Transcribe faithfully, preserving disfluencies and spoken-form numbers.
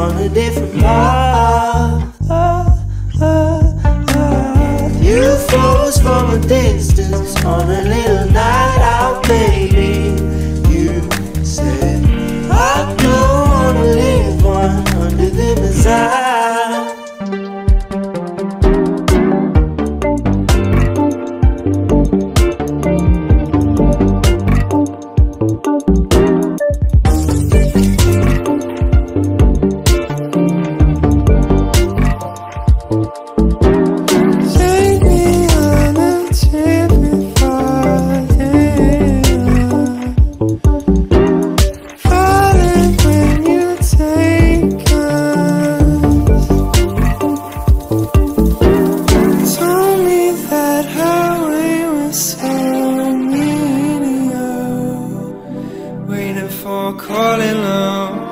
on a different path. You froze from a distance on a little night out, baby. You said I don't wanna live one under the desire. For calling love.